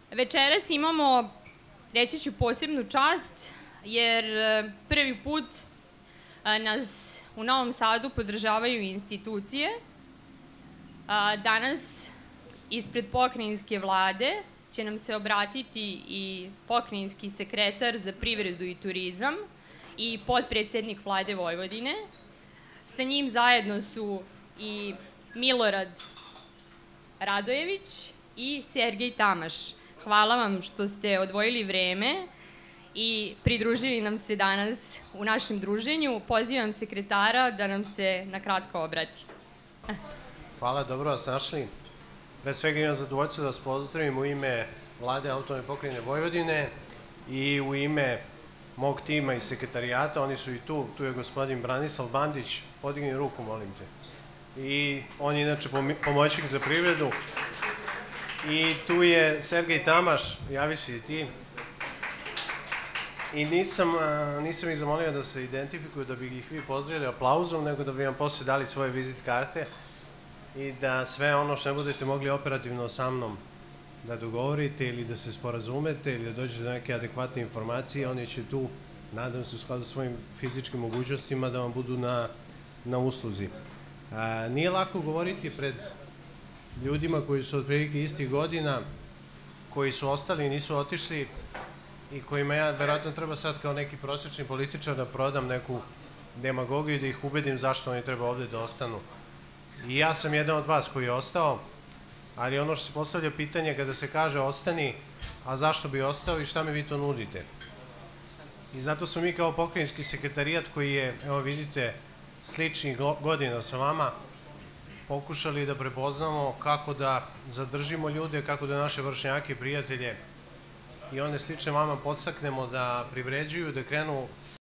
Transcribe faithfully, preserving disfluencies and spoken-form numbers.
Večeras imamo, reći ću, posebnu čast, jer prvi put nas u Novom Sadu podržavaju institucije. Danas ispred pokrajinske vlade će nam se obratiti i pokrajinski sekretar za privredu i turizam i potpredsednik Vlade Vojvodine. Sa njim zajedno su i Milorad Radojević i Sergej Tamaš. Hvala vam što ste odvojili vreme i pridružili nam se danas u našem druženju. Pozivam sekretara da nam se na kratko obrati. Hvala, dobro vas našli. Pre svega imam zadovoljstvo da vas pozdravim u ime Vlade Autonomne pokrajine Vojvodine i u ime mog tima i sekretarijata. Oni su i tu, tu je gospodin Branislav Bandić, podigni ruku, molim te. I on je inače pomoćnik za privredu. I tu je Sergej Tamaš, javi se i ti. I nisam, nisam ih zamolio da se identifikuju, da bi ih vi pozdravili aplauzom, nego da bi vam posle dali svoje vizit karte i da sve ono što ne budete mogli operativno sa mnom da dogovorite ili da se sporazumete ili da dođete do neke adekvatne informacije, oni će tu, nadam se, u skladu sa svojim fizičkim mogućnostima da vam budu na, na usluzi. A, nije lako govoriti pred ljudima koji su otprilike istih godina, koji su ostali i nisu otišli i kojima ja verovatno treba sad kao neki prosječni političar da prodam neku demagogiju i da ih ubedim zašto oni treba ovde da ostanu. I ja sam jedan od vas koji je ostao, ali ono što se postavlja pitanje kada se kaže ostani, a zašto bi ostao i šta mi vi to nudite? I zato smo mi kao pokrajinski sekretarijat koji je, evo vidite, sličnih godina sa vama, pokušali da prepoznamo kako da zadržimo ljude, kako da naše vršnjake, prijatelje i one slične vama podstaknemo da privređuju, da krenu